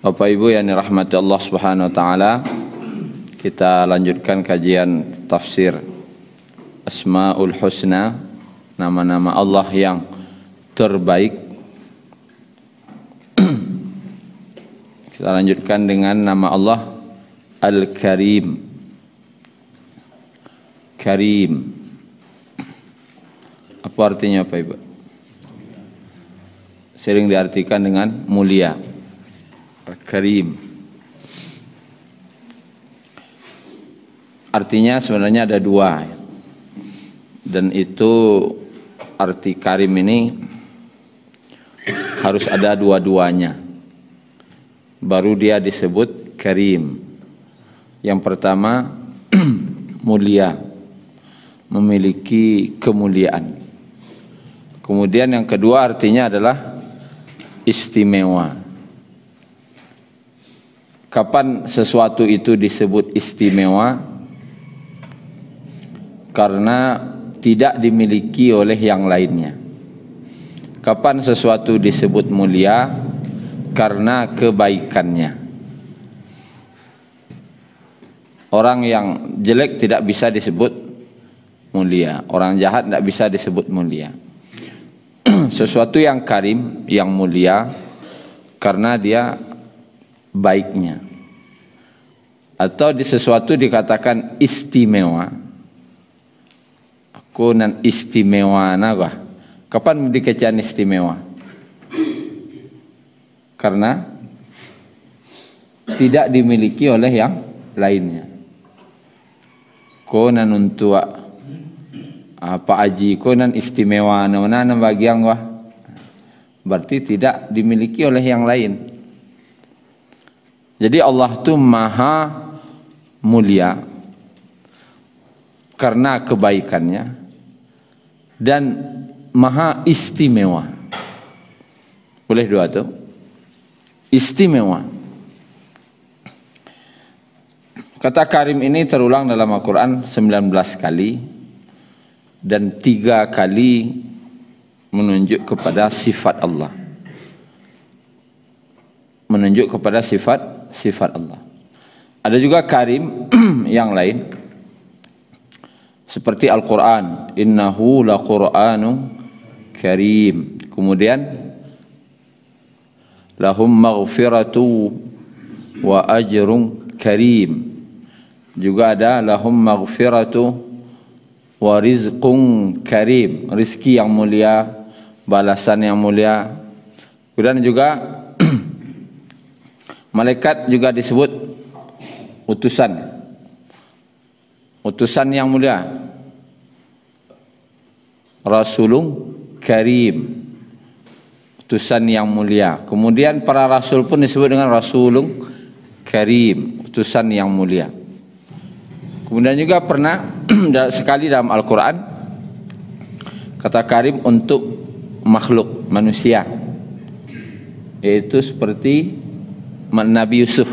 Bapak Ibu yang dirahmati Allah Subhanahu wa taala, kita lanjutkan kajian tafsir Asmaul Husna, nama-nama Allah yang terbaik. Kita lanjutkan dengan nama Allah Al-Karim. Karim. Apa artinya Pak Ibu? Sering diartikan dengan mulia. Karim. Artinya sebenarnya ada dua. Dan itu arti karim ini harus ada dua-duanya. Baru dia disebut karim. Yang pertama mulia, memiliki kemuliaan. Kemudian yang kedua artinya adalah istimewa. Kapan sesuatu itu disebut istimewa? Karena tidak dimiliki oleh yang lainnya. Kapan sesuatu disebut mulia? Karena kebaikannya. Orang yang jelek tidak bisa disebut mulia. Orang jahat tidak bisa disebut mulia. Sesuatu yang karim, yang mulia, karena dia baiknya. Atau di sesuatu dikatakan istimewa. Aku nan istimewa naga. Kapan dikecaan istimewa? Karena tidak dimiliki oleh yang lainnya. Ko nan untua apa aji ko nan istimewa nan bagian wah. Berarti tidak dimiliki oleh yang lain. Jadi Allah itu maha mulia karena kebaikannya dan maha istimewa. Boleh dua tuh? Istimewa. Kata karim ini terulang dalam Al-Quran 19 kali dan 3 kali menunjuk kepada sifat Allah. Menunjuk kepada sifat Allah. Ada juga karim yang lain seperti Al-Quran, innahu laqur'anun karim. Kemudian lahum maghfiratu wa ajrun karim. Juga ada lahum maghfiratu wa rizqun karim, rizki yang mulia, balasan yang mulia. Kemudian juga malaikat juga disebut utusan. Utusan yang mulia. Rasulun karim. Utusan yang mulia. Kemudian para rasul pun disebut dengan rasulun karim, utusan yang mulia. Kemudian juga pernah sekali dalam Al-Quran kata karim untuk makhluk manusia, yaitu seperti Nabi Yusuf.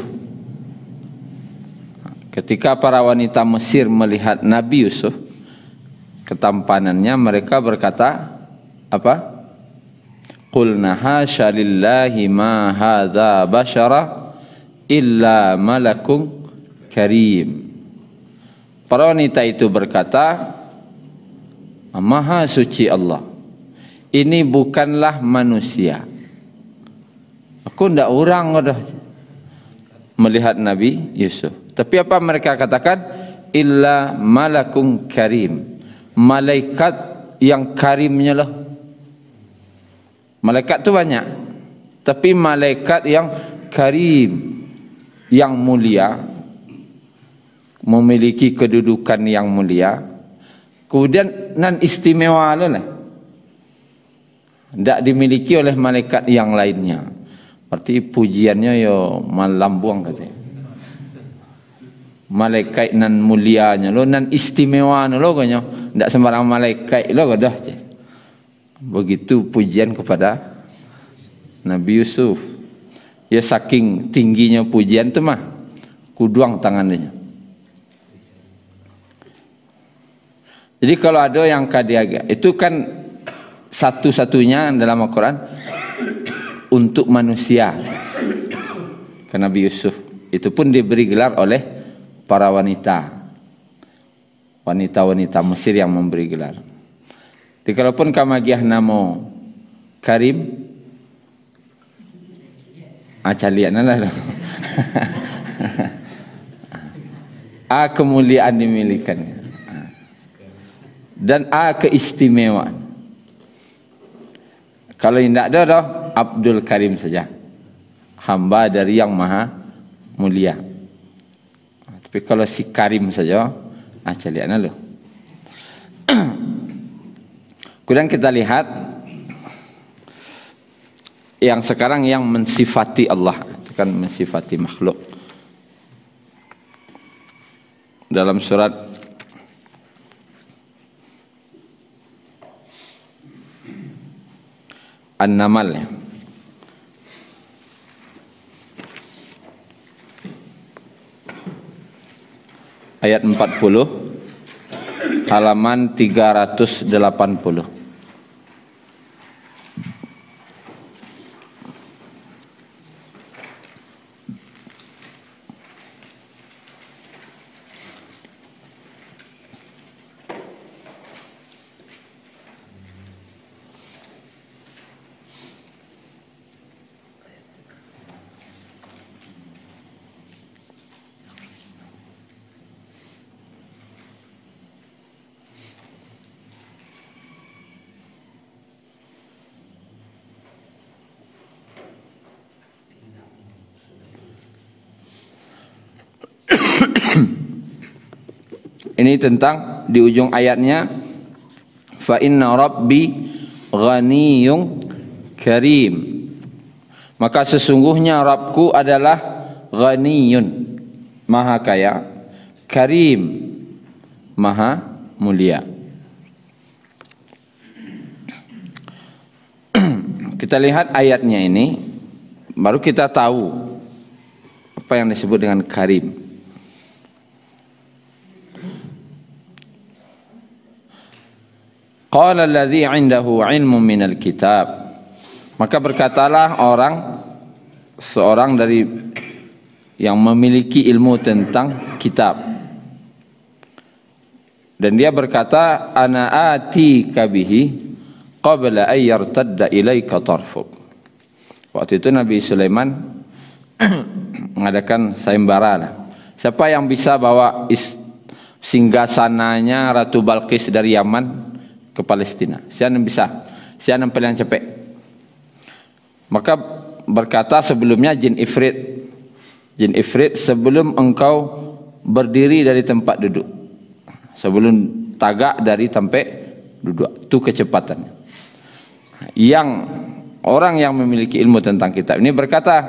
Ketika para wanita Mesir melihat Nabi Yusuf, ketampanannya, mereka berkata apa? Qulna hasya lillahi ma hadza basyara illa malakun karim. Para wanita itu berkata, maha suci Allah, ini bukanlah manusia. Aku ndak orang udah melihat Nabi Yusuf. Tapi apa mereka katakan? Illa malakun karim. Malaikat yang karimnya lah. Malaikat tu banyak. Tapi malaikat yang karim, yang mulia, memiliki kedudukan yang mulia. Kemudian nan istimewa lah. Tidak dimiliki oleh malaikat yang lainnya. Berarti pujiannya yo malambung katanya. Malaikat nan mulianya lo, nan istimewa lo kanya. Tidak sembarang malaikat lo dah. Begitu pujian kepada Nabi Yusuf. Ya saking tingginya pujian tu mah kuduang tangannya. Jadi kalau ada yang kadiaga, itu kan satu-satunya dalam Al-Quran untuk manusia. ke Nabi Yusuf. Itu pun diberi gelar oleh para wanita. Wanita-wanita Mesir yang memberi gelar. Jadi kalaupun kamagiah namo Karim, acalian lah. Kemuliaan dimilikannya. Dan keistimewaan. Kalau tidak ada Abdul Karim saja. Hamba dari yang maha mulia. Tapi kalau si Karim saja, calian loh. Kemudian kita lihat yang sekarang yang mensifati Allah, itu kan mensifati makhluk. Dalam surat An-Naml ya. Ayat 40 halaman 380. Ini tentang di ujung ayatnya, fa inna rabbi ghaniyyun karim. Maka sesungguhnya Rabbku adalah ghaniyyun, maha kaya, karim, maha mulia. Kita lihat ayatnya ini, baru kita tahu apa yang disebut dengan karim. Qala alladhi 'indahu 'ilmun minal kitab. Maka berkatalah seorang dari yang memiliki ilmu tentang kitab. Dan dia berkata, ana atika bihi qabla an yartadda ilaika tarfuk. Waktu itu Nabi Sulaiman mengadakan sayembara. Siapa yang bisa bawa singgasananya Ratu Balqis dari Yaman ke Palestina? Siapa yang bisa? Siapa yang paling cepat? Maka berkata sebelumnya jin ifrit, sebelum engkau berdiri dari tempat duduk, sebelum tagak dari tempat duduk, itu kecepatannya. Yang orang yang memiliki ilmu tentang kitab ini berkata,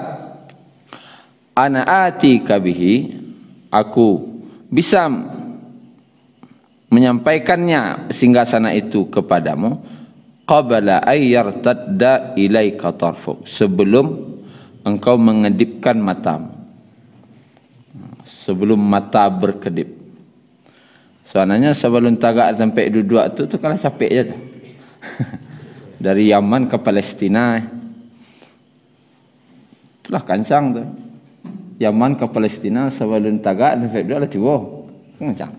ana atika bihi, aku bisa menyampaikannya singgasana itu kepadamu qabla ayyartadda ilaika tarfuk, sebelum engkau mengedipkan matamu, sebelum mata berkedip. Soalnya sebelum tagak sampai duduk itu kalah capek aja tuh. Dari Yaman ke Palestina, itulah kancang tuh. Yaman ke Palestina sebelum tagak sampai duduk lah tiba kancang.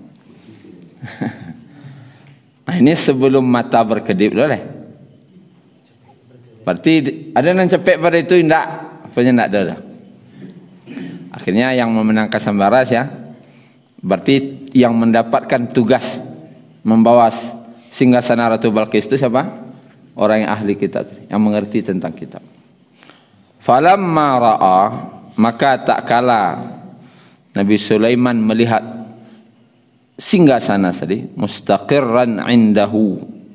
Ini sebelum mata berkedip boleh. Berarti ada yang cepet pada itu tidak, apanya tidak ada. Akhirnya yang memenangkan sayembara ya, berarti yang mendapatkan tugas membawa singgasana Ratu Balqis itu siapa? Orang yang ahli kitab, yang mengerti tentang kitab. Falamma ra'a, maka tak kala Nabi Sulaiman melihat singgasana tadi mustaqirran indahu,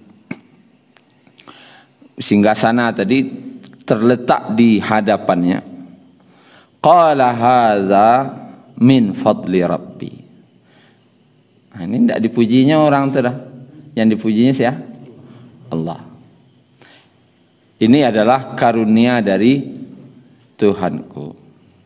singgasana tadi terletak di hadapannya, qala hadza min fadli rabbi. Ini tidak dipujinya orang itu dah, yang dipujinya siapa? Allah. Ini adalah karunia dari Tuhanku.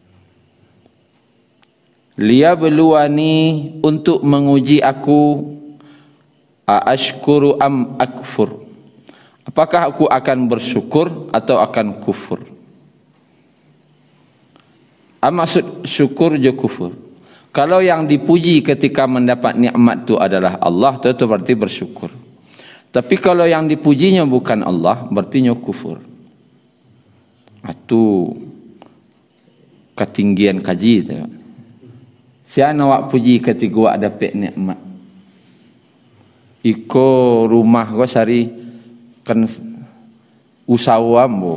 Liyabluwani, untuk menguji aku, ashkuru am akfur, apakah aku akan bersyukur atau akan kufur. Maksud syukur je kufur. Kalau yang dipuji ketika mendapat nikmat itu adalah Allah, itu berarti bersyukur. Tapi kalau yang dipujinya bukan Allah, berarti kufur. Itu ketinggian kaji itu. Siapa awak puji ketika awak dapat nikmat? Iko rumah gua sari kan usawam bo.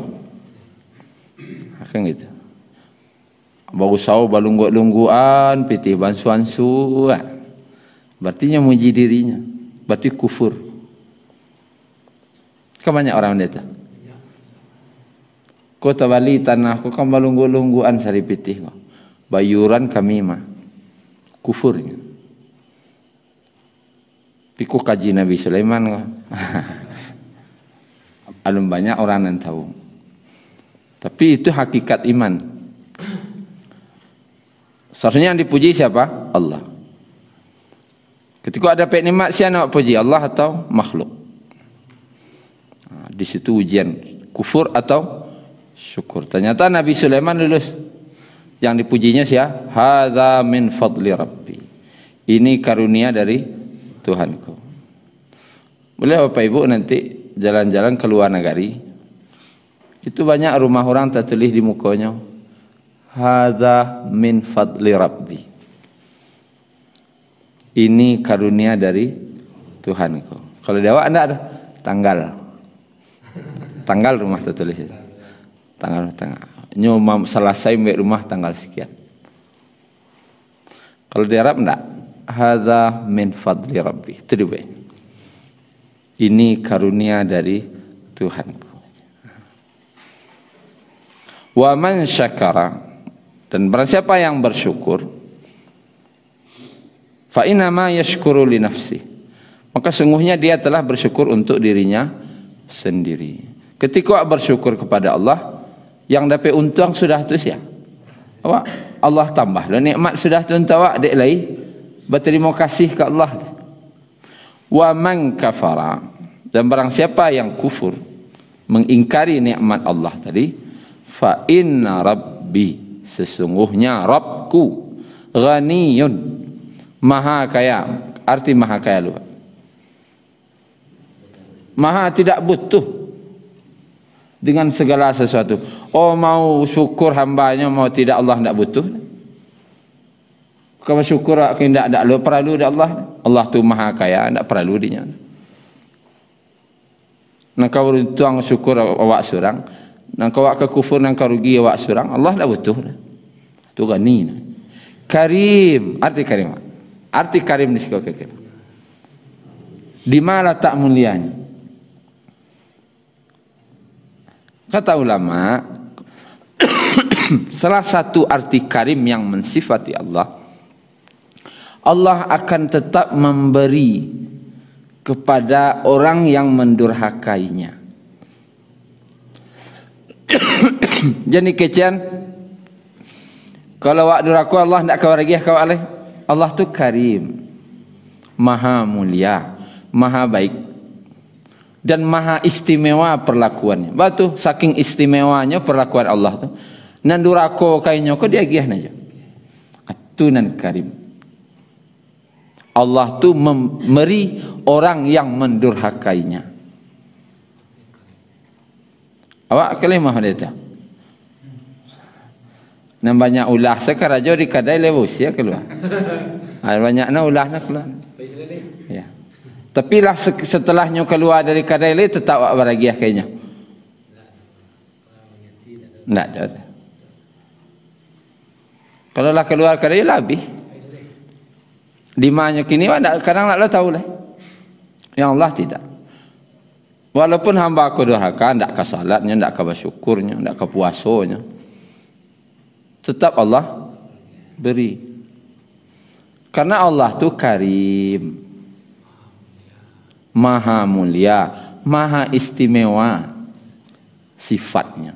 Kan gitu. Baru usaha balunggu-lungguan, pitih bansu-bansu. Berarti muji dirinya. Berarti kufur. Kan banyak orang itu. Kau tabali tanah, kau kan balunggu-lungguan sari pitih. Bayuran kami mah. Kufurnya. Piku kaji Nabi Sulaiman. Alum banyak orang yang tahu. Tapi itu hakikat iman. Seharusnya yang dipuji siapa? Allah. Ketika ada nikmat, siapa nak puji? Allah atau makhluk? Di situ ujian kufur atau syukur. Ternyata Nabi Sulaiman lulus. Yang dipujinya siapa? Hadza min fadli Rabbi. Ini karunia dari Tuhanku. Boleh Bapak Ibu nanti jalan-jalan ke luar negeri. Itu banyak rumah orang tertulis di mukanya. Hadza min fadli Rabbi. Ini karunia dari Tuhanku. Kalau di awak anda ada tanggal. Tanggal rumah tertulis. Tanggal. Nyoma selesai mbak rumah tanggal sekian. Kalau di Arab enggak. Hadza min fadli Rabbi. Itu dia. Ini karunia dari Tuhanku. Wa man syakara, dan barang siapa yang bersyukur, fa inama yashkuru li nafsi, maka sungguhnya dia telah bersyukur untuk dirinya sendiri. Ketika bersyukur kepada Allah, yang dapat untung sudah tu sia. Awak Allah tambah lah nikmat sudah tu untuk awak dek lai. Berterima kasih ke Allah. Wa man kafara, dan barang siapa yang kufur, mengingkari nikmat Allah tadi, fa inna rabbi, sesungguhnya Rabbku, ghaniyun, maha kaya. Arti maha kaya lupa. Maha tidak butuh dengan segala sesuatu. Oh, mau syukur hambanya, mau tidak, Allah tidak butuh. Kalau syukur tidak perlu dah Allah. Allah tu maha kaya, tidak perlu dia. Nak kau beruntung syukur awak seorang, nak kau awak kekufur, nak kau rugi awak seorang, Allah tidak butuh. Tu gani. Karim, arti karim. Arti karim ni sekau kira. Di mana tak mulianya? Kata ulama, salah satu arti karim yang mensifati Allah, Allah akan tetap memberi kepada orang yang mendurhakainya. Jadi kecian, kalau awak durhaka Allah tidak kau lagi kau alih. Allah tu karim, maha mulia, maha baik, dan maha istimewa perlakuannya. Batu saking istimewanya perlakuan Allah tu. Nan durhaka kainya kau dia giah aja. Atu nan karim. Allah tu memberi orang yang mendurhakainya. Awak kalimah dia. Nan banyak ulah sekarang jo di kadai lewus ya keluar. Banyaknya ulahnya keluar. Ya. Tapi lah setelahnya keluar dari kadai le tetap awak baragiah kayaknya. Enggak ada. Kalau lah keluar kadai lebih. Di mana kini kadang nak lo tahu lah. Yang Allah tidak. Walaupun hamba aku durhaka, tidak ke salatnya, tidak ke bersyukurnya, tidak ke puasanya, tetap Allah beri. Karena Allah tu karim, maha mulia, maha istimewa sifatnya.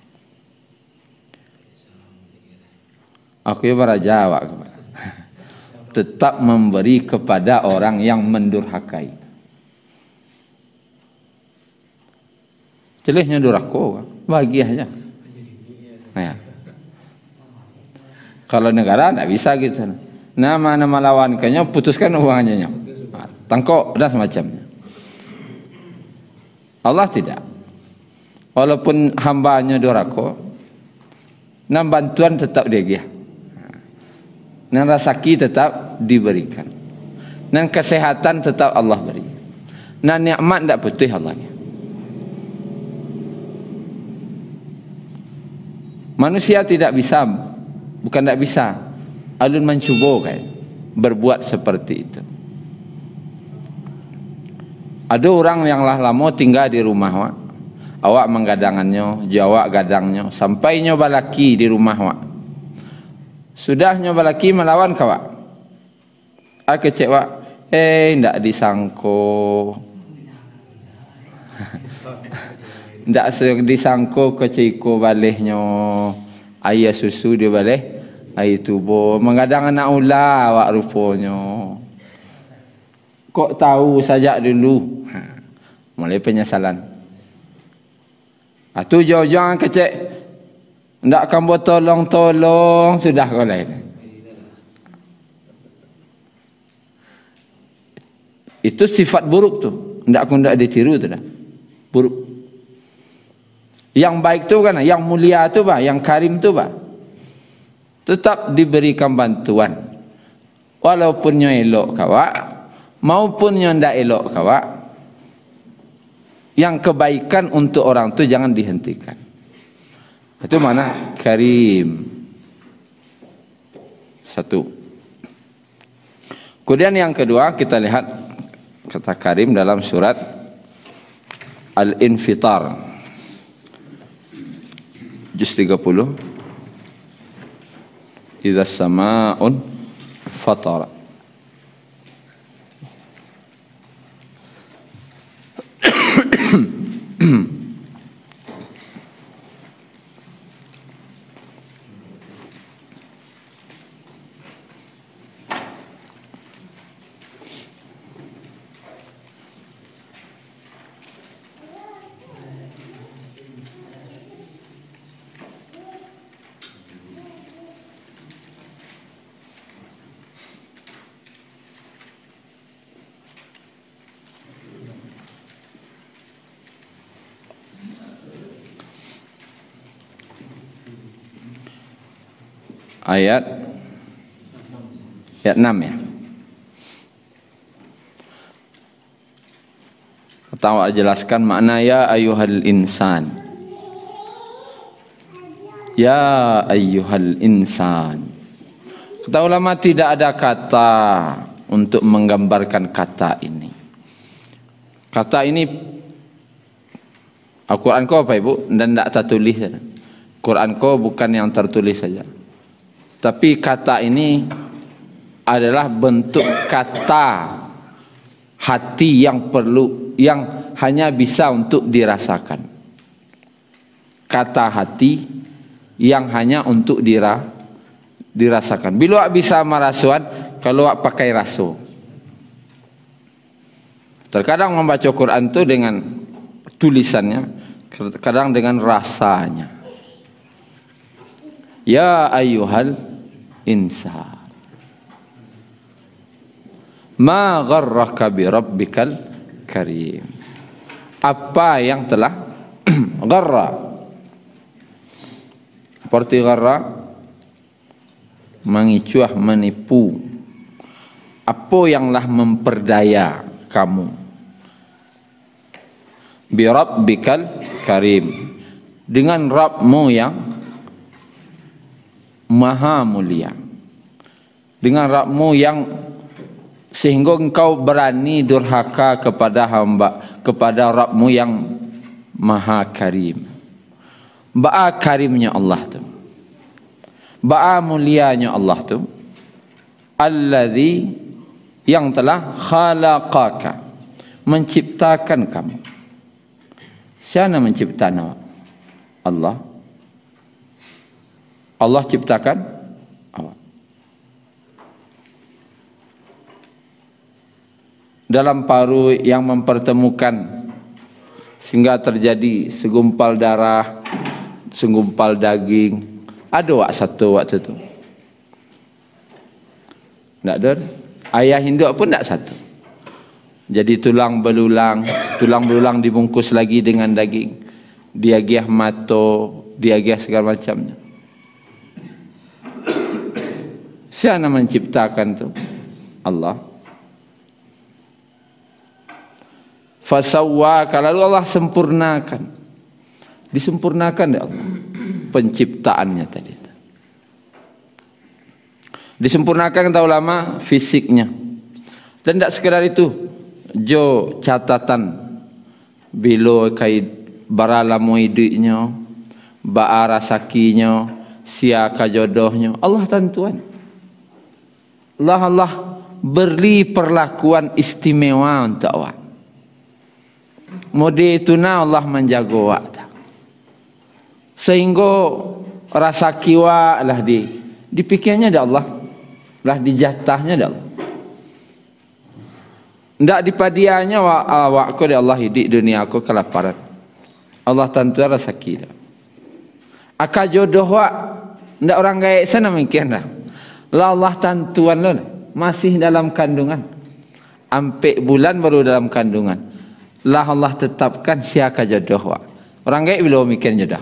Aku ya berjawab kepada. Tetap memberi kepada orang yang mendurhakai. Jelehnya durhaka, bahagia aja. Ya. Kalau negara tidak bisa gitu. Nama lawan kanya putuskan hubungannya. Tangkok dan semacamnya. Allah tidak. Walaupun hambanya dorako, nam bantuan tetap dia. Dan rezeki tetap diberikan. Dan kesehatan tetap Allah beri. Dan nikmat tidak putih Allahnya. Manusia tidak bisa, bukan tidak bisa, alun mencuba kan, berbuat seperti itu. Ada orang yang lah lama tinggal di rumah awak menggadangannya, jawak gadangnya, sampai nyoba laki di rumah sudah nyoba laki melawan kawak. Kecewa, ndak disangko. Ndak disangko keciko balehnya ayah susu dia baleh air tubuh mengadang anak ular awak rupanya. Kok tahu saja dulu. Mulai penyesalan. Tu jauh-jauh kecek ndak kamu tolong sudah kau lain. Itu sifat buruk tu. Ndak aku ndak ditiru tu dah. Buruk. Yang baik tu kan, yang mulia tu bah, yang karim tu bah. Tetap diberikan bantuan. Walaupun nyo elok kawak, maupun nyo ndak elok kawak. Yang kebaikan untuk orang tu jangan dihentikan. Itu mana karim. Satu. Kemudian yang kedua kita lihat kata karim dalam surat Al-Infitar. Juz 30. Idza sama'un fatara. Ayat 6 ya. Atau jelaskan makna ya ayyuhal insan. Ya ayyuhal insan. Kata ulama tidak ada kata untuk menggambarkan kata ini. Kata ini Al-Quran kau apa ibu? Dan tidak tertulis. Quran kau bukan yang tertulis saja. Tapi kata ini adalah bentuk kata hati yang perlu, yang hanya bisa untuk dirasakan. Kata hati yang hanya untuk dirasakan. Bila bisa merasuan, kalau pakai rasu. Terkadang membaca Quran itu dengan tulisannya, kadang dengan rasanya. Ya ayyuhal insan, ma gharraka bi rabbikal karim. Apa yang telah gharra? Seperti gharra, mengicuah, menipu. Apa yanglah memperdaya kamu? Bi rabbikal karim, dengan Rabbmu yang maha mulia, dengan Rabbmu yang sehingga engkau berani durhaka kepada hamba, kepada Rabbmu yang maha karim. Ba'a karimnya Allah tu, ba'a mulianya Allah tu, alladzi, yang telah khalaqaka, menciptakan kamu. Siapa menciptakan? Allah. Allah ciptakan awak. Dalam paru yang mempertemukan sehingga terjadi segumpal darah, segumpal daging. Ada wak satu waktu itu. Tak ada. Ayah induk pun tak satu. Jadi tulang belulang dibungkus lagi dengan daging. Diagiah mato, diagiah segala macamnya. Siapa menciptakan tu? Allah. Fasawwa, kalau Allah sempurnakan. Disempurnakan oleh Allah penciptaannya tadi. Disempurnakan kata ulama fisiknya. Dan tak sekadar itu, jo catatan bilo kai barala muidnya, baara sakinya, siaka jodohnya, Allah tentuan. Allah beri perlakuan istimewa untuk awak. Mode itu na Allah menjaga awak. Sehingga rasa kiwa lah dipikirnya ada Allah, lah dijatahnya ada Allah. Ndak dipadianya awak ko di Allah hidup dunia aku kelaparan. Allah tentu rasa kira. Aka jodoh wak ndak orang gaya sana mikir dah. Lah Allah tentuan lo masih dalam kandungan. Ampe bulan baru dalam kandungan. Lah Allah tetapkan siapa jodoh wak. Orang gaya bila mikir jodoh.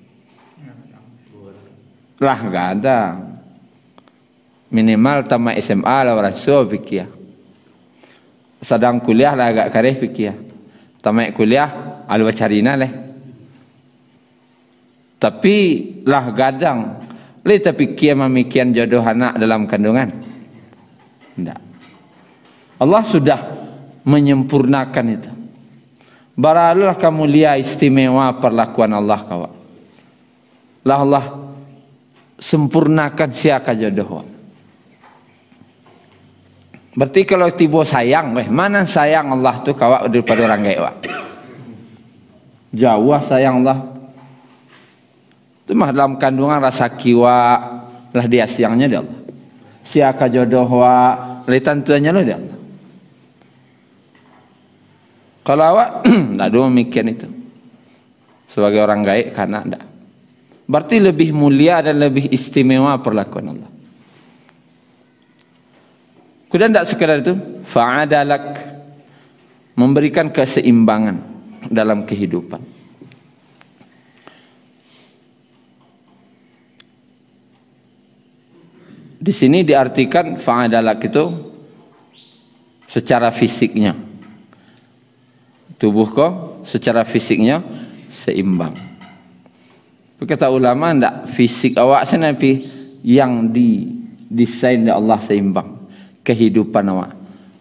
Lah enggak ada. Minimal tamat SMA lah orang suruh fikir. Sedang kuliah lah agak kareh fikir. Tamat kuliah alwa carina leh. Tapi lah gadang le tapi kia memikian jodoh anak dalam kandungan. Tidak. Allah sudah menyempurnakan itu. Baralah kamu lihat istimewa perlakuan Allah kawan. Lah Allah sempurnakan siapa jodoh. Berarti kalau tiba sayang, mana sayang Allah tu kawak daripada orang gaya. Jauh sayang Allah. Itu mah dalam kandungan rasa kiwa lah dia siangnya dia Allah. Siapa jodoh wa tentuannya lo dia Allah. Kalau awak tak ada memikirkan itu sebagai orang gaib karena tidak. Berarti lebih mulia dan lebih istimewa perlakuan Allah. Kemudian tak sekadar itu, fa'adalak, memberikan keseimbangan dalam kehidupan. Di sini diartikan fa'adalak itu secara fisiknya. Tubuh kau secara fisiknya seimbang. Kata ulama ndak fisik awak sana tapi yang didesain oleh Allah seimbang. Kehidupan awak.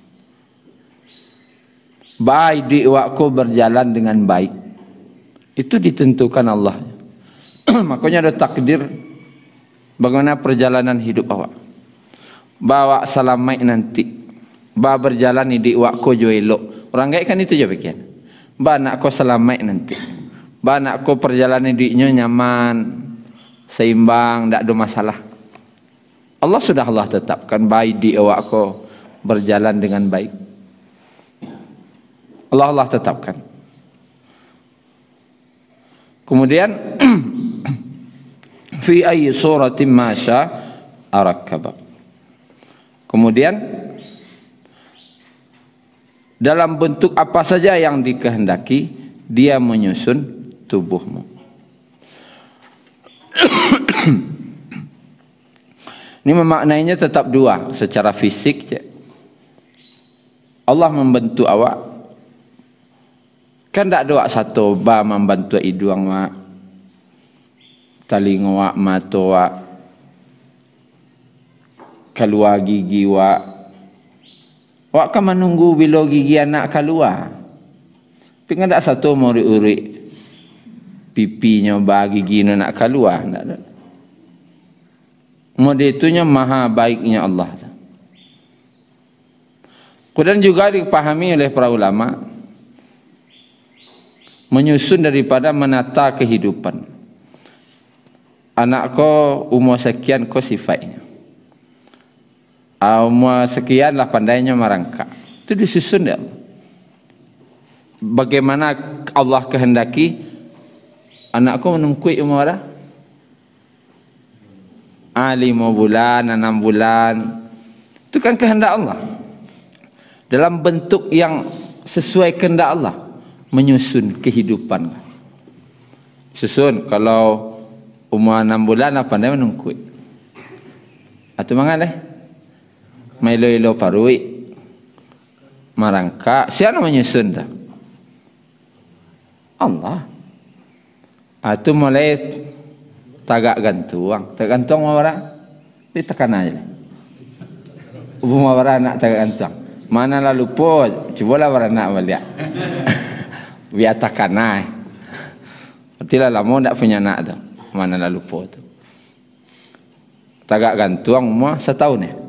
Baik di awakku berjalan dengan baik. Itu ditentukan Allah. Makanya ada takdir bagaimana perjalanan hidup awak. Bawa salamai nanti. Ba berjalan di awakku jo elok. Orang gaib kan itu je fikir. Ba nak ko salamai nanti. Ba nak ko perjalanan hidupnya nyaman, seimbang, tak ada masalah. Allah sudah Allah tetapkan baik di awak ko berjalan dengan baik. Allah tetapkan. Kemudian fi ayyi suratin ma syaa arakkaba. Kemudian dalam bentuk apa saja yang dikehendaki dia menyusun tubuhmu. Ini memaknainya tetap dua secara fisik. Allah membentuk awak. Kan tak ada satu ba membantu hidung awak, telinga awak, mata awak, keluar gigi awak. Awak kan menunggu bila gigi anak keluar. Tapi kan tak satu murid-murid pipinya ba gigi nak keluar. Tak ada. Mode itunya maha baiknya Allah. Kemudian juga dipahami oleh para ulama menyusun daripada menata kehidupan. Anak ko umur sekian ko sifatnya. Umur sekian lah pandainya merangkak. Itu disusun dia. Bagaimana Allah kehendaki anakku menungkui umur dah? 5 bulan, 6 bulan. Itu kan kehendak Allah. Dalam bentuk yang sesuai kehendak Allah, menyusun kehidupan. Susun kalau umur 6 bulan apa dia menungkui. Atau mangaleh? Mailo-ilo parui. Marangka, siapa menyusun dah? Allah. Atau mulai tagak gantuang. Tagak gantuang orang ditekan aja. Umur orang nak tagak gantuang. Mana lalu po, cubalah orang nak balik. Biar tekan aja. Artilah lama tak punya anak tu. Mana lalu po tu. Tagak gantuang umur 1 tahun ya.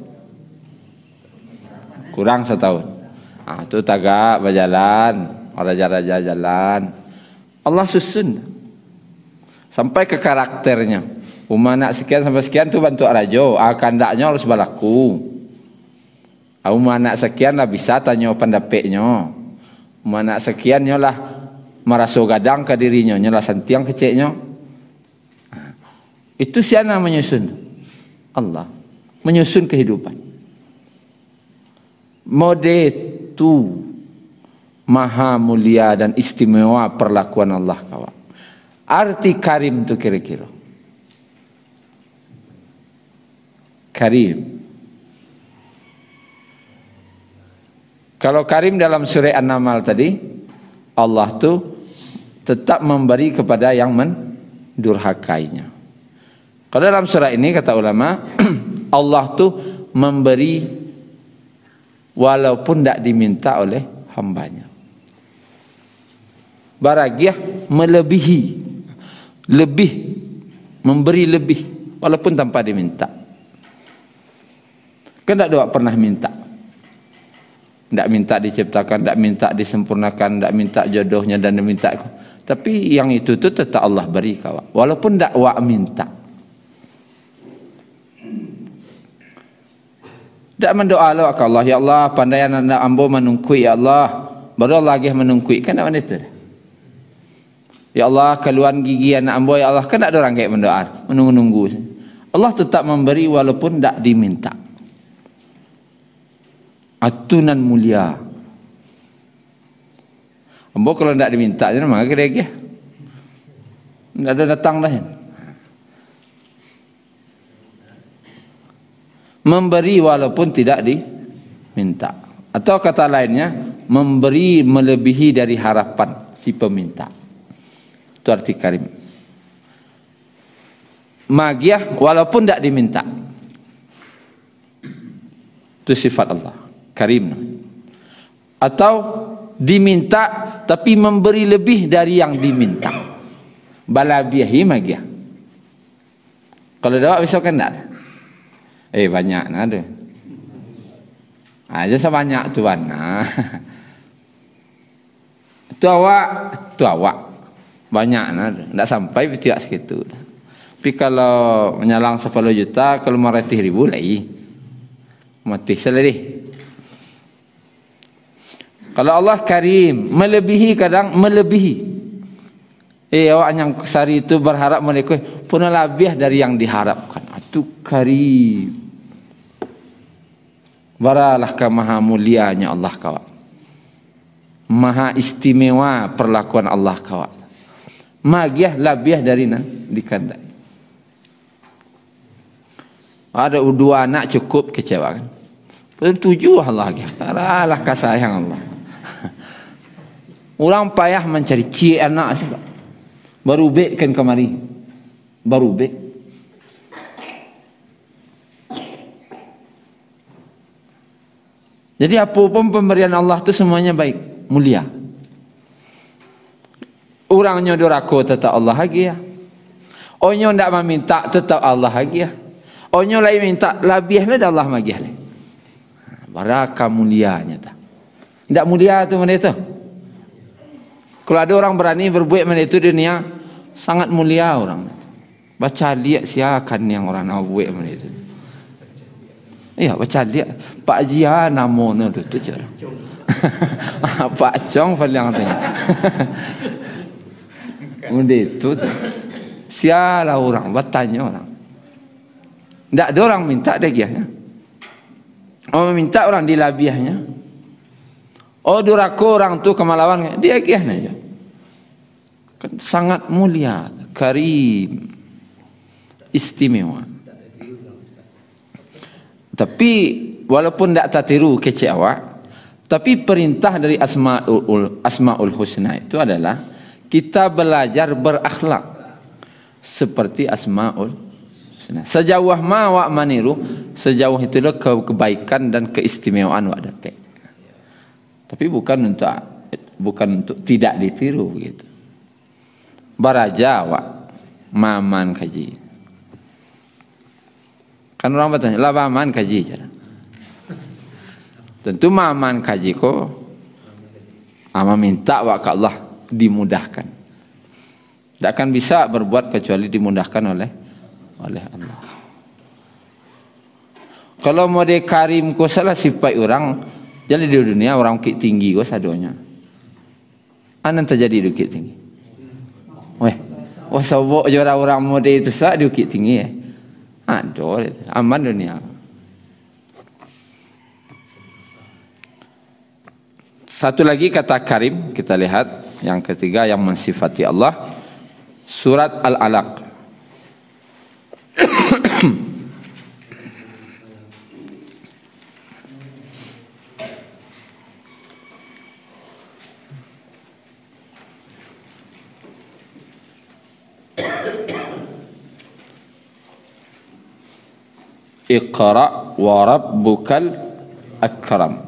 Kurang 1 tahun. Ah tu tagak berjalan, raja-raja jalan. Allah susun sampai ke karakternya. Umur anak sekian sampai sekian tu bantu rajo. Kandaknya harus berlaku. Umur anak sekian lah bisa tanya pendapatnya. Umur anak sekian lah merasa gadang ke dirinya, nyalah santiang keceknya. Itu siapa menyusun? Allah menyusun kehidupan. Mode itu maha mulia dan istimewa perlakuan Allah kawan. Arti karim itu kira-kira. Karim. Kalau karim dalam surah An-Naml tadi, Allah tu tetap memberi kepada yang mendurhakainya. Kalau dalam surah ini kata ulama, Allah tu memberi walaupun tidak diminta oleh hambanya. Baragiah melebihi, lebih, memberi lebih walaupun tanpa diminta. Kan tak ada pernah minta. Tidak minta diciptakan, tidak minta disempurnakan, tidak minta jodohnya dan minta. Tapi yang itu tu tetap Allah beri kawan. Walaupun tidak wak minta. Tak mendoa Allah ke Allah, ya Allah pandai anak ambo menungkui ya Allah. Baru Allah lagi menungkui. Kan tak itu. Ya Allah keluhan gigi anak ambo ya Allah. Kan tak ada orang kayak mendoa. Menunggu-nunggu. Allah tetap memberi walaupun tak diminta. Atunan mulia. Ambo kalau tak diminta je maka kira-kira. Tak ada datang dah. Memberi walaupun tidak diminta. Atau kata lainnya, memberi melebihi dari harapan si peminta. Itu arti karim. Magiah walaupun tidak diminta. Itu sifat Allah. Karim. Atau diminta tapi memberi lebih dari yang diminta. Balabiahi magiah. Kalau dah besok kan tak ada. Banyak nah ada. Aja sebanyak tuan nah. Tu awak. Banyak nah ada. Tak sampai tidak segitu. Tapi kalau menyalang 10 juta, kalau 500,000 lagi. Mati selesai. Kalau Allah karim, melebihi kadang melebihi. Awak yang sari itu berharap mereka pun lebih dari yang diharapkan. Itu karim. Baralah ke maha mulianya Allah kawan. Maha istimewa perlakuan Allah kawan. Magiah lebih dari dikandai. Ada 2 anak cukup kecewa kan. 7 Allah lagi. Baralah kasayang Allah. Orang payah mencari anak sebab baru bek kan kemari. Baru bek. Jadi apapun pemberian Allah itu semuanya baik, mulia. Orangnya dorako tetap Allah lagi ya. Onyo ndak meminta tetap Allah lagi ya. Onyo lain minta lebih lah Allah lagi lah. Barakah mulianya tak. Ndak mulia tu mana itu? Kalau ada orang berani berbuat mana itu dunia sangat mulia orang. Baca lihat siakan yang orang nak buat mana itu. Ya baca lihat Pak Jia namanya tu cara. Pak Chong paling tanya. Mudah itu sialah orang bertanya orang. Tak ada orang minta dia ya. Oh meminta orang dilabiahnya. Oh durako orang tu kemalawan dia kiahnya aja. Kan sangat mulia, karim, istimewa. Tapi walaupun tidak tertiru kece awak, tapi perintah dari Asmaul Husna itu adalah kita belajar berakhlak seperti Asmaul Husna. Sejauh ma awak maniru, sejauh itulah kebaikan dan keistimewaan awak dapat. Tapi bukan untuk tidak ditiru begitu. Baraja awak maman kaji. Kan orang bertanya, lah maman kaji cara. Tentu maman kaji ko ama minta awak ke Allah dimudahkan. Tidak akan bisa berbuat kecuali dimudahkan oleh Allah. Kalau mau karim ko salah sifat orang, jadi di dunia orang ukit tinggi ko sadonya. Anan terjadi di ukit tinggi. Wah sobok je orang mode itu sah di ukit tinggi ya. Aduh, aman dunia. Satu lagi kata karim kita lihat yang ketiga yang mensifati Allah surat Al-Alaq. Iqra wa rabbukal akram.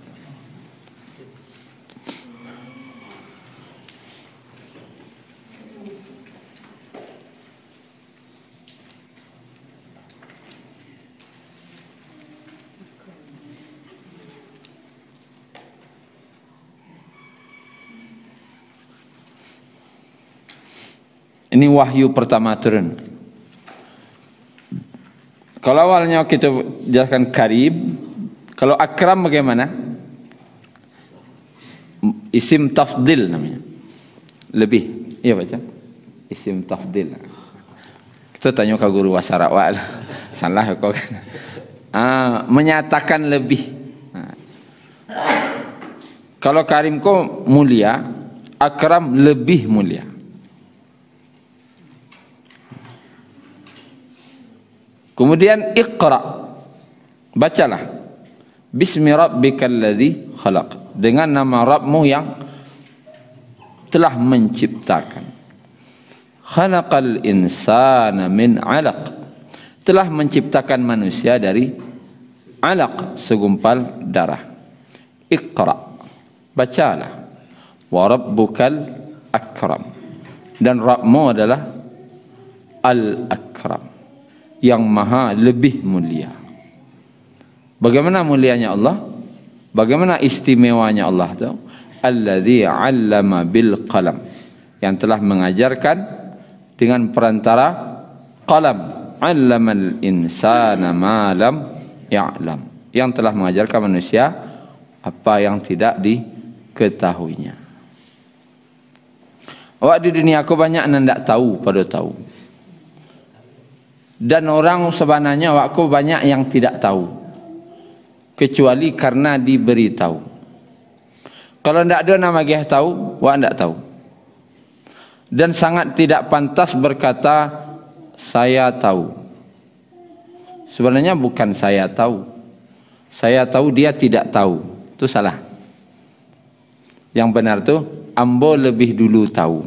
Ini wahyu pertama turun. Kalau awalnya kita jelaskan karim, kalau akram bagaimana? Isim tafdil namanya. Lebih, iya baca. Isim tafdil. Kita tanya ke guru wasarawak. Salah kok kan. Menyatakan lebih. Kalau karim ko mulia, akram lebih mulia. Kemudian iqra, bacalah bismi rabbikal ladzi khalaq, dengan nama Rabbmu yang telah menciptakan. Khalaqal insana min 'alaq, telah menciptakan manusia dari alaq, segumpal darah. Iqra, bacalah. Wa rabbukal akram, dan Rabbmu adalah al-akram, yang maha lebih mulia. Bagaimana mulianya Allah? Bagaimana istimewanya Allah itu? Alladzi 'allama bil qalam, yang telah mengajarkan dengan perantara qalam. 'Allamal insana ma lam ya'lam, yang telah mengajarkan manusia apa yang tidak diketahuinya. Awak di dunia aku banyak yang tidak tahu pada tahu. Dan orang sebenarnya awakku banyak yang tidak tahu, kecuali karena diberitahu. Kalau tidak ada nama dia tahu, awak tidak tahu. Dan sangat tidak pantas berkata saya tahu. Sebenarnya bukan saya tahu. Saya tahu, dia tidak tahu. Itu salah. Yang benar tu ambo lebih dulu tahu.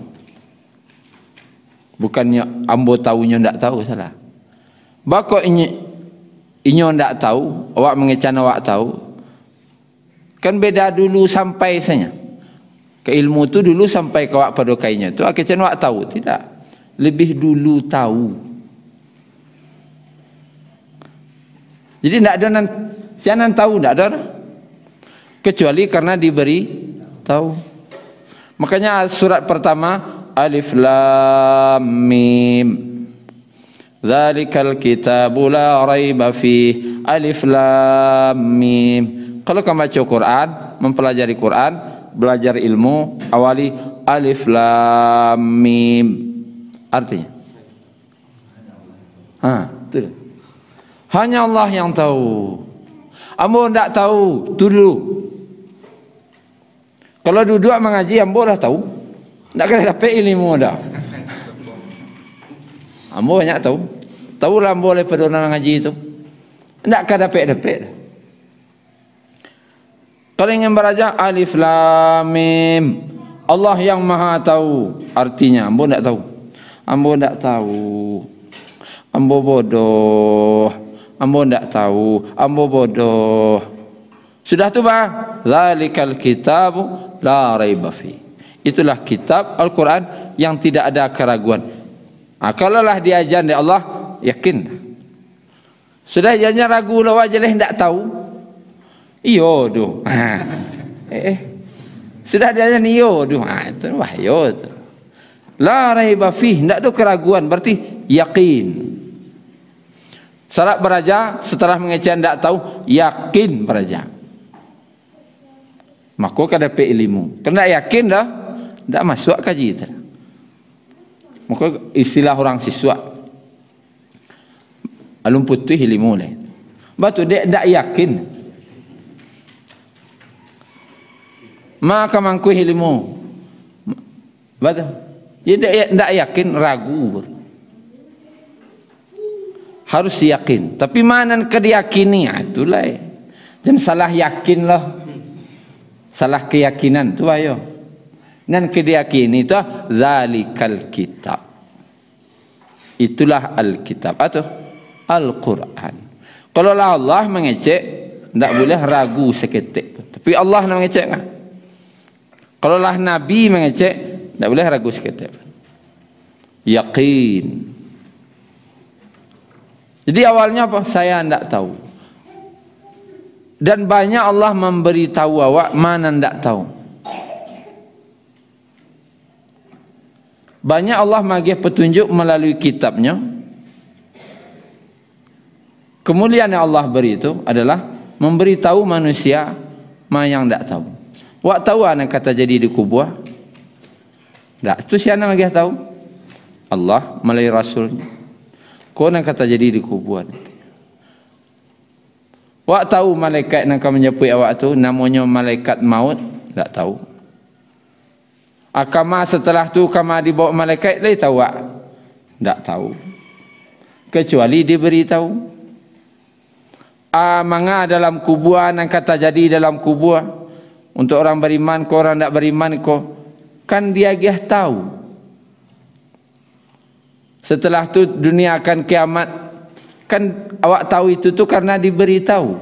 Bukannya ambo tahunya tidak tahu, salah. Bako inyo ndak tahu, awak mengecan awak tahu. Kan beda dulu sampai sanya. Ke ilmu tu dulu sampai ke awak pada kainya tu akecan awak tahu, tidak. Lebih dulu tahu. Jadi ndak ada sianan tahu, ndak ada. Kecuali karena diberi tahu. Makanya surat pertama Alif Lam Mim. Dzalikal kitabu la raiba fih. Alif Lam Mim. Kalau kamu baca Quran, mempelajari Quran, belajar ilmu, awali Alif Lam Mim. Artinya betul. Hanya Allah yang tahu. Ambo ndak tahu, tu dulu. Kalau duduk mengaji, ambo dah tahu. Ndak kena dapat ilmu dah. Ambo banyak tahu. Tahu lah ambo daripada orang ngaji itu. Ndak kena dapat. Kalau ingin belajar alif lam mim, Allah yang maha tahu. Artinya ambo ndak tahu. Ambo ndak tahu. Ambo bodoh. Ambo ndak tahu. Ambo bodoh. Sudah tu bah. Zalikal kitabu la raiba fi. Itulah kitab Al-Quran yang tidak ada keraguan. Kalaulah diajar oleh Allah, yakin. Sudah jangan ragu lah wajah ndak tahu. Iyo tu. Sudah diajar iyo tu. Itu wahyo tu. La raiba fi, ndak ada keraguan, berarti yakin. Syarat beraja setelah mengecek ndak tahu, yakin beraja. Maka kada dapat ilmu. Kena yakin dah, ndak masuk kaji itu. Maka istilah orang siswa alum putih ilmu lain. Batu dia ndak yakin. Maka mangku ilmu. Batu. Dia ndak yakin, ragu. Harus yakin. Tapi mana kediyakini? Itulah. Jangan salah yakin lah. Salah keyakinan tu ayo. Dan kediyakini itu zalikal kitab. Itulah al-kitab atau Al-Quran. Kalau Allah mengecek, tidak boleh ragu seketik. Tapi Allah nak mengecek kan? Kalau lah Nabi mengecek, tidak boleh ragu seketik. Yakin. Jadi awalnya apa? Saya tidak tahu. Dan banyak Allah memberitahu awak mana tidak tahu. Banyak Allah bagi petunjuk melalui kitabnya. Kemuliaan yang Allah beri itu adalah memberitahu manusia mana yang tidak tahu. Wak tahu anak kata jadi di kubur? Tak, itu siapa bagi tahu? Allah melalui Rasulnya. Kau nak kata jadi di kubur? Wak tahu malaikat nak menyepui awak tu namanya malaikat maut? Tak tahu. Akama setelah tu kama dibawa malaikat lagi tahu tak? Tak tahu. Kecuali diberitahu. Manga dalam kuburan yang kata jadi dalam kubur untuk orang beriman ko orang tak beriman ko kan dia gih tahu. Setelah tu dunia akan kiamat kan awak tahu itu tu karena diberitahu.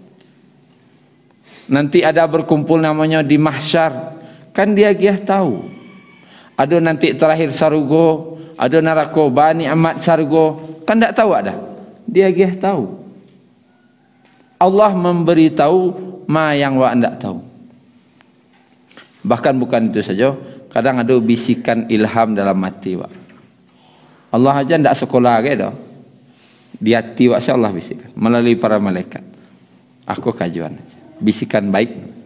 Nanti ada berkumpul namanya di mahsyar. Kan dia gih tahu. Ada nanti terakhir sargo, ada neraka bani amat sargo, kan tak tahu ada. Dia gih tahu. Allah memberitahu ma yang wak ndak tahu. Bahkan bukan itu saja, kadang ada bisikan ilham dalam hati wak. Allah aja ndak sekolah ke dah. Di hati wak Allah bisikan melalui para malaikat. Aku kajuan aja. Bisikan baik.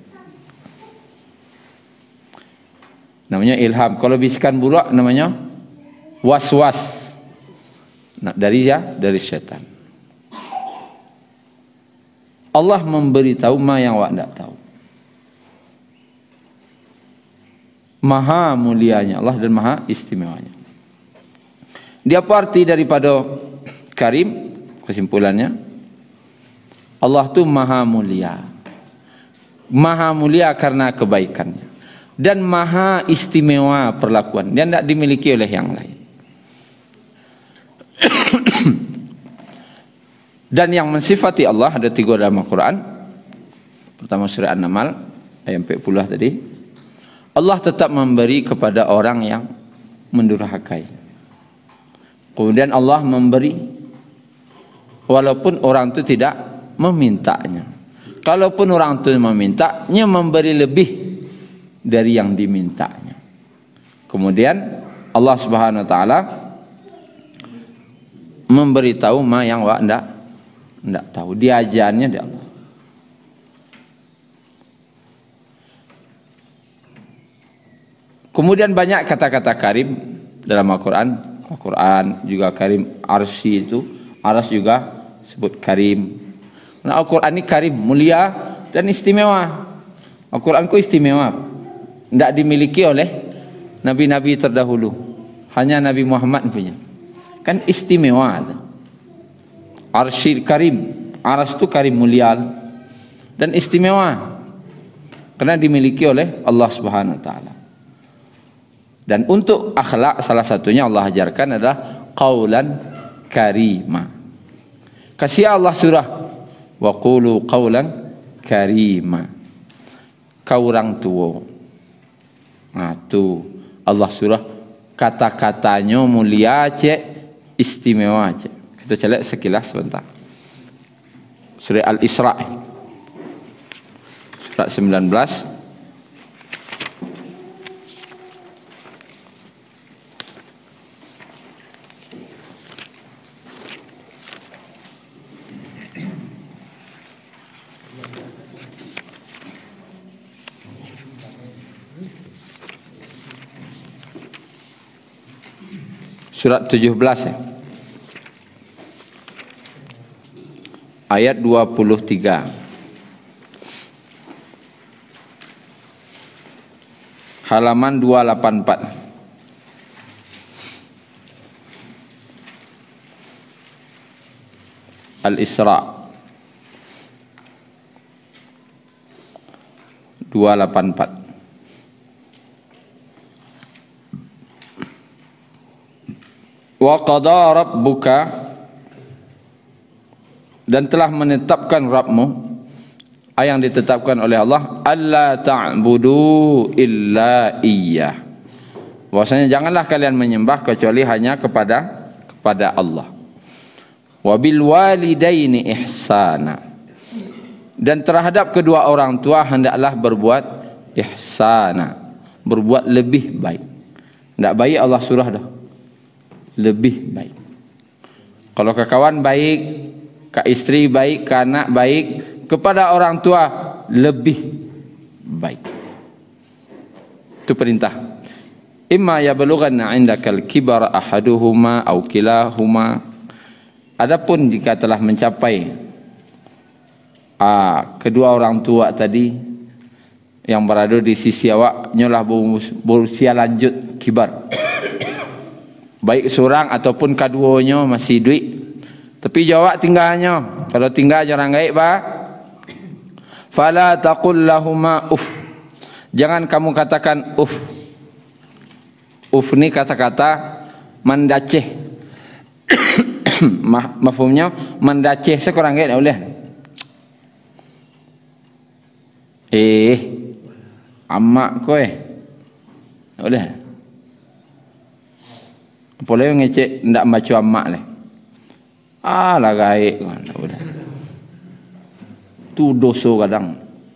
Namanya ilham. Kalau bisikan buruk namanya was-was. Nah, dari syaitan. Allah memberitahu ma yang awak tidak tahu. Maha mulianya Allah dan maha istimewanya. Dia apa arti daripada Karim? Kesimpulannya, Allah tu maha mulia. Maha mulia karena kebaikannya. Dan maha istimewa perlakuan. Dia tidak dimiliki oleh yang lain. Dan yang mensifati Allah ada 3 dalam Al-Quran. Pertama surah An-Naml ayat 40 tadi. Allah tetap memberi kepada orang yang mendurhakai. Kemudian Allah memberi walaupun orang itu tidak memintanya. Kalaupun orang itu memintanya, memberi lebih dari yang dimintanya. Kemudian Allah Subhanahu wa taala memberitahu ma yang wak ndak tahu. Diajarnya dari Allah. Kemudian banyak kata-kata karim dalam Al-Quran. Al-Quran juga karim, arsy itu, aras juga sebut karim. Nah, Al-Quran ini karim, mulia dan istimewa. Al-Quran ku istimewa, tidak dimiliki oleh nabi-nabi terdahulu, hanya Nabi Muhammad punya. Kan istimewa. Arsyil karim, aras itu karim, mulia dan istimewa karena dimiliki oleh Allah Subhanahu wa taala. Dan untuk akhlak salah satunya Allah ajarkan adalah qaulan karima. Kasih Allah surah wa qulu qaulan karima. Kau orang tua. Nah, tu Allah surah kata-katanya mulia cek, istimewa cek. Kita cek sekilas sebentar. Surah Al-Isra. Surat 19. Surat 17 ya. Ayat 23. Halaman 284. Al-Isra 284. Wa qada rabbuka, dan telah menetapkan Rabbmu, yang ditetapkan oleh Allah, alla ta'budu illa iyyah, bahwasanya janganlah kalian menyembah kecuali hanya kepada Allah. Wa bil walidaini ihsana, dan terhadap kedua orang tua hendaklah berbuat ihsana, berbuat lebih baik. Tidak baik Allah surah dah, lebih baik. Kalau ke kawan baik, ke istri baik, ke anak baik, kepada orang tua lebih baik. Itu perintah. Imma yablughanna 'indakal kibara ahaduhuma aw kilahuma. Adapun jika telah mencapai kedua orang tua tadi yang berada di sisi awak nyolah berusia lanjut, kibar, baik seorang ataupun keduanya masih duit, tapi jawab tinggalnya. Kalau tinggal jarang gaib fala taqul lahuma uff, jangan kamu katakan uff. Uff ni kata-kata mendaceh. Mafhumnya mendaceh sekurang gaib boleh. Amak kowe boleh. Boleh ngecek ndak baca amak leh. Lah gaib kan udah. Tu dosa kadang.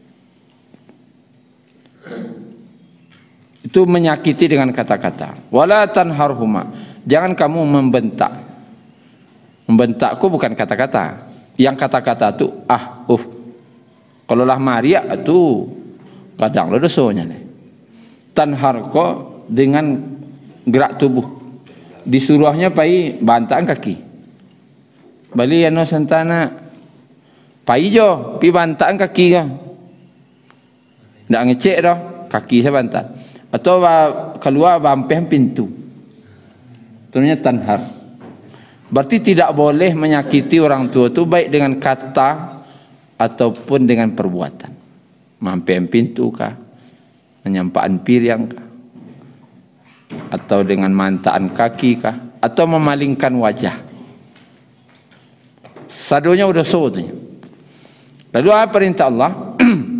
Itu menyakiti dengan kata-kata. Wala tanharhuma, jangan kamu membentak. Membentakku bukan kata-kata. Yang kata-kata tu kalau lah maria tu kadang lo dosanya leh. Tanharko dengan gerak tubuh. Disuruhnya pai bantakan kaki. Bali ano santana pai jo pi bantakan kaki kan. Ndak ngecek dah kaki saya bantat. Atau keluar bampeh pintu. Tentunya tanhar. Berarti tidak boleh menyakiti orang tua tu baik dengan kata ataupun dengan perbuatan. Mampeh pintu kah? Menyampaikan piring kah? Atau dengan mantaan kaki kah, atau memalingkan wajah. Sadonya udah soalnya. Lalu apa perintah Allah?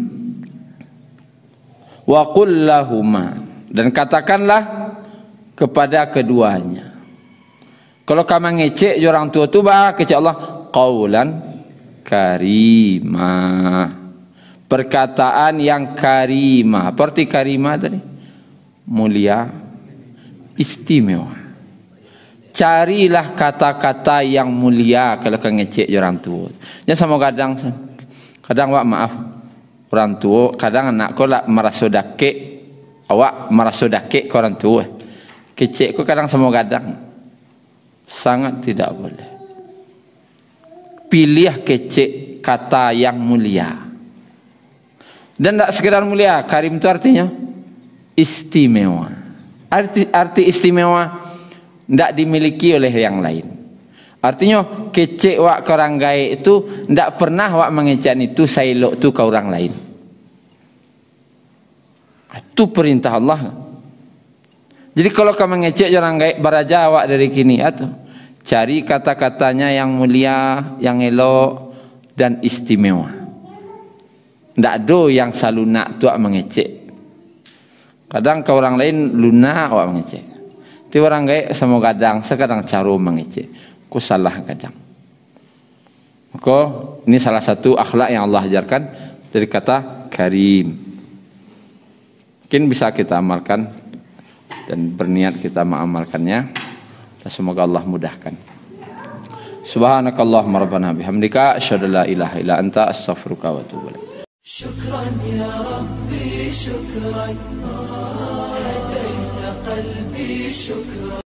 Wa qul lahuma, dan katakanlah kepada keduanya. Kalau kamu ngecek orang tua tu kecek Allah qaulan karimah, perkataan yang karimah. Seperti karimah tadi, mulia, istimewa. Carilah kata-kata yang mulia kalau kau ngecek orang tua. Jangan sama kadang maaf orang tua, kadang anak kau lah merasa dakik, awak merasa dakik ke orang tua. Kecek kau kadang sama kadang sangat tidak boleh. Pilih kecek kata yang mulia. Dan tidak sekedar mulia, karim itu artinya istimewa. Arti istimewa tidak dimiliki oleh yang lain. Artinya kecek wak ke orang gaib itu tidak pernah wak mengecek itu sailok tu ke orang lain. Itu perintah Allah. Jadi kalau kamu mengecek orang gaib baraja wak dari kini atau cari kata-katanya yang mulia, yang elok dan istimewa. Tidak ada yang selalu nak tu wak mengecek. Kadang ke orang lain lunak wak mengecek. Tapi orang gaib sama kadang sekadang caro mengecek. Ku salah kadang. Maka ini salah satu akhlak yang Allah ajarkan dari kata karim. Mungkin bisa kita amalkan dan berniat kita mengamalkannya. Dan semoga Allah mudahkan. Subhanakallahumma rabbana bihamdika asyhadu an la ilaha illa anta astaghfiruka wa atubu ilaik. Syukran ya Rabbi syukran. Hadaita qalbi syukran.